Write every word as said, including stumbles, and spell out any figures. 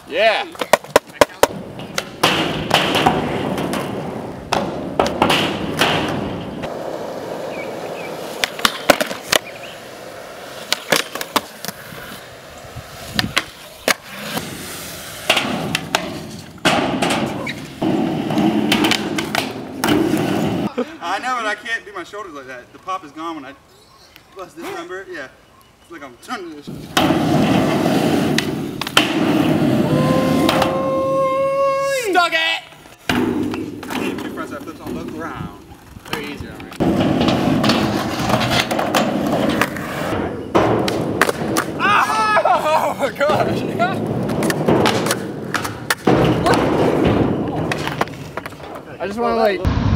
Yeah. I know, but I can't do my shoulders like that. The pop is gone when I bust this number. Yeah. It's like I'm turning this. Stuck it! Hey, two front side flips on the ground. Very easy, all right. Oh my gosh! I just want to like.